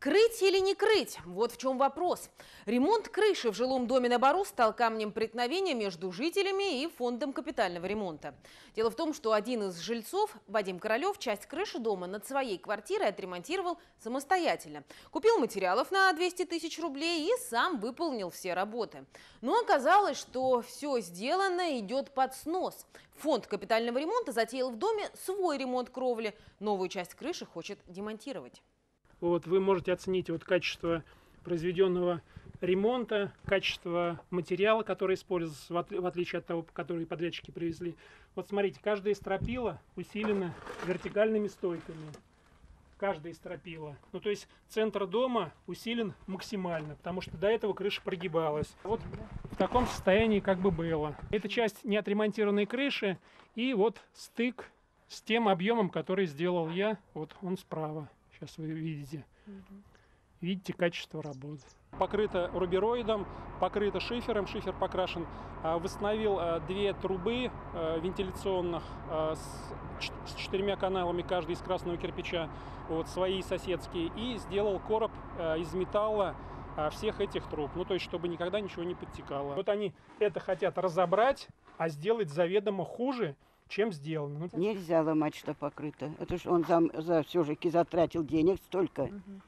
Крыть или не крыть? Вот в чем вопрос. Ремонт крыши в жилом доме на Бару стал камнем преткновения между жителями и фондом капитального ремонта. Дело в том, что один из жильцов, Вадим Королев, часть крыши дома над своей квартирой отремонтировал самостоятельно. Купил материалов на 200 тысяч рублей и сам выполнил все работы. Но оказалось, что все сделанное идет под снос. Фонд капитального ремонта затеял в доме свой ремонт кровли. Новую часть крыши хочет демонтировать. Вот вы можете оценить качество произведенного ремонта, качество материала, который используется, в отличие от того, который подрядчики привезли. Вот смотрите, каждая стропила усилена вертикальными стойками. Каждая стропила. Ну, то есть центр дома усилен максимально, потому что до этого крыша прогибалась. Вот в таком состоянии как бы было. Это часть неотремонтированной крыши и вот стык с тем объемом, который сделал я. Вот он справа. Сейчас вы видите. Видите качество работы. Покрыто рубероидом, покрыто шифером, шифер покрашен. Восстановил две трубы вентиляционных с 4 каналами, каждый из красного кирпича, вот, свои соседские. И сделал короб из металла всех этих труб. Ну, то есть, чтобы никогда ничего не подтекало. Вот они это хотят разобрать, а сделать заведомо хуже, чем сделано. Нельзя ломать, что покрыто. Это ж он за все-таки затратил денег столько.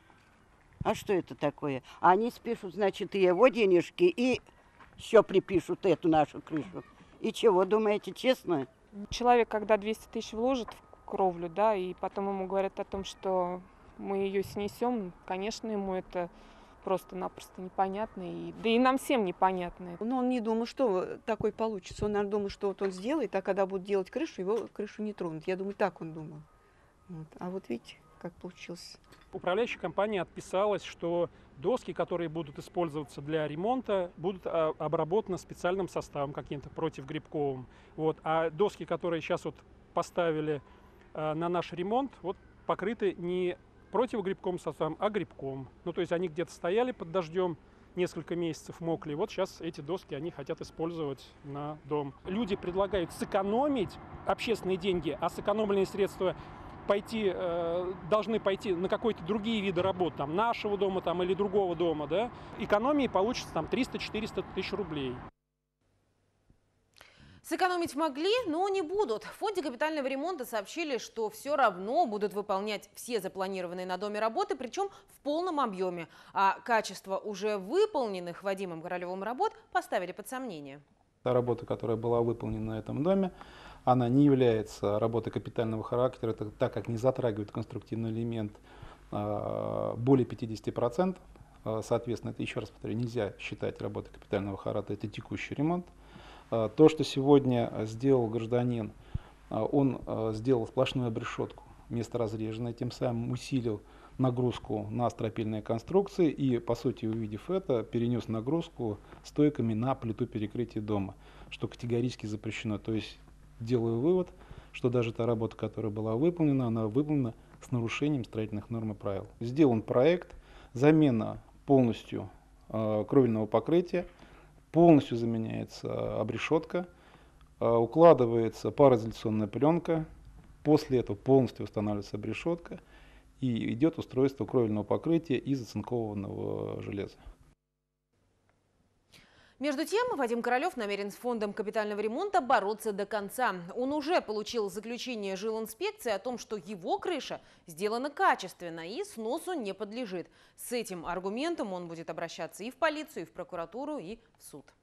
А что это такое? Они спишут, значит, и его денежки, и еще припишут эту нашу крышу. И чего, думаете, честно? Человек, когда 200 тысяч вложит в кровлю, да, и потом ему говорят о том, что мы ее снесем, конечно, ему это просто-напросто непонятно, да и нам всем непонятно. Но он не думал, что такое получится. Он, наверное, думал, что вот он сделает, а когда будут делать крышу, его крышу не тронут. Я думаю, так он думал. Вот. А вот видите, как получилось. Управляющая компания отписалась, что доски, которые будут использоваться для ремонта, будут обработаны специальным составом каким-то противогрибковым. Вот. А доски, которые сейчас вот поставили на наш ремонт, вот покрыты не противогрибковым составом, а грибком. Ну, то есть они где-то стояли под дождем, несколько месяцев мокли. Вот сейчас эти доски они хотят использовать на дом. Люди предлагают сэкономить общественные деньги, а сэкономленные средства должны пойти на какие-то другие виды работ, там, нашего дома там, или другого дома. Да? Экономии получится там 300-400 тысяч рублей. Сэкономить могли, но не будут. В фонде капитального ремонта сообщили, что все равно будут выполнять все запланированные на доме работы, причем в полном объеме. А качество уже выполненных Вадимом Королевым работ поставили под сомнение. Та работа, которая была выполнена на этом доме, она не является работой капитального характера, так как не затрагивает конструктивный элемент более 50%. Соответственно, это, еще раз повторю, нельзя считать работой капитального характера, это текущий ремонт. То, что сегодня сделал гражданин, он сделал сплошную обрешетку, место разреженное, тем самым усилил нагрузку на стропильные конструкции и, по сути, увидев это, перенес нагрузку стойками на плиту перекрытия дома, что категорически запрещено. То есть делаю вывод, что даже та работа, которая была выполнена, она выполнена с нарушением строительных норм и правил. Сделан проект, замена полностью кровельного покрытия, полностью заменяется обрешетка, укладывается пароизоляционная пленка, после этого полностью устанавливается обрешетка и идет устройство кровельного покрытия из оцинкованного железа. Между тем, Вадим Королев намерен с фондом капитального ремонта бороться до конца. Он уже получил заключение жилинспекции о том, что его крыша сделана качественно и сносу не подлежит. С этим аргументом он будет обращаться и в полицию, и в прокуратуру, и в суд.